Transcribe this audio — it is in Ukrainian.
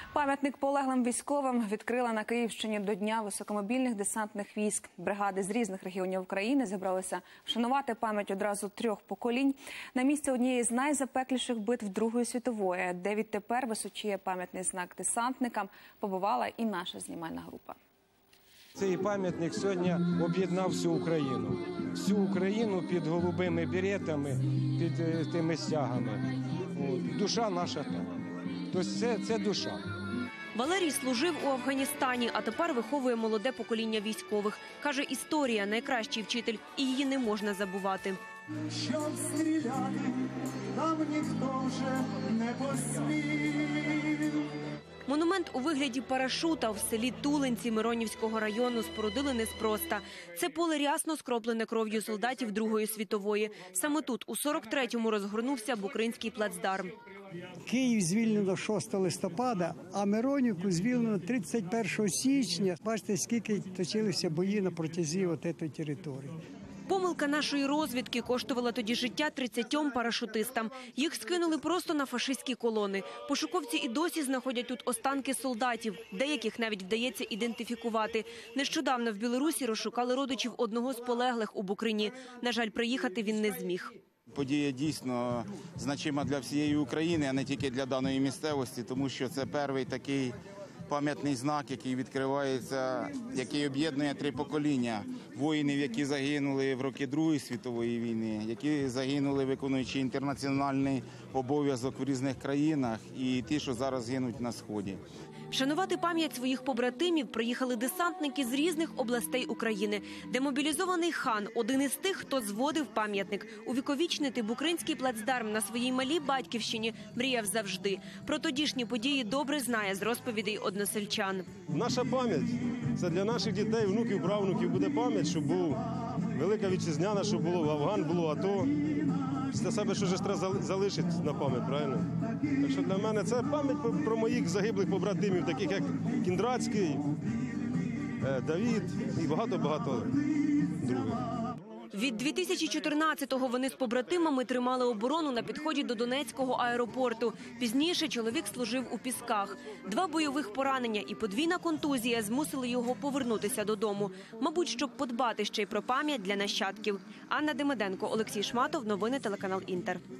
Пам'ятник полеглим військовим відкрила на Київщині до Дня високомобільних десантних військ. Бригади з різних регіонів України зібралися вшанувати пам'ять одразу 3 поколінь. На місці однієї з найзапекліших битв Другої світової, де відтепер височіє пам'ятний знак десантникам, побувала і наша знімальна група. Цей пам'ятник сьогодні об'єднав всю Україну. Всю Україну під голубими беретами, під тими стягами. Душа наша там. Тобто це душа. Валерій служив у Афганістані, а тепер виховує молоде покоління військових. Каже, історія – найкращий вчитель, і її не можна забувати. Щоб стріляти, нам ніхто вже не посмів. Монумент у вигляді парашута в селі Тулинці Миронівського району спорудили неспроста. Це поле рясно скроплене кров'ю солдатів Другої світової. Саме тут, у 43-му, розгорнувся Букринський плацдарм. Київ звільнено 6 листопада, а Миронівку звільнено 31 січня. Бачите, скільки точилися бої на протязі цієї території. Помилка нашої розвідки коштувала тоді життя 30 парашутистам. Їх скинули просто на фашистські колони. Пошуковці і досі знаходять тут останки солдатів. Деяких навіть вдається ідентифікувати. Нещодавно в Білорусі розшукали родичів одного з полеглих у Букрині. На жаль, приїхати він не зміг. Подія дійсно значима для всієї України, а не тільки для даної місцевості, тому що це перший такий пам'ятний знак, який відкривається, який об'єднує 3 покоління воїнів, які загинули в роки Другої світової війни, які загинули, виконуючи інтернаціональний обов'язок в різних країнах, і ті, що зараз гинуть на Сході. Вшанувати пам'ять своїх побратимів приїхали десантники з різних областей України. Демобілізований хан – один із тих, хто зводив пам'ятник. Увіковічнити Букринський плацдарм на своїй малій батьківщині мріяв завжди. Про тодішні події добре знає з розповідей односельчан. Наша пам'ять – це для наших дітей, внуків, правнуків буде пам'ять, щоб був Велика Вітчизняна, щоб було Афган, було АТО. Після себе що ж треба залишити на пам'ять, правильно? Так що для мене це пам'ять про моїх загиблих побратимів, таких як Кіндрацький, Давид і багато-багато других. Від 2014-го вони з побратимами тримали оборону на підході до Донецького аеропорту. Пізніше чоловік служив у Пісках. 2 бойових поранення і подвійна контузія змусили його повернутися додому. Мабуть, щоб подбати ще й про пам'ять для нащадків. Анна Демиденко, Олексій Шматов, новини телеканал «Інтер».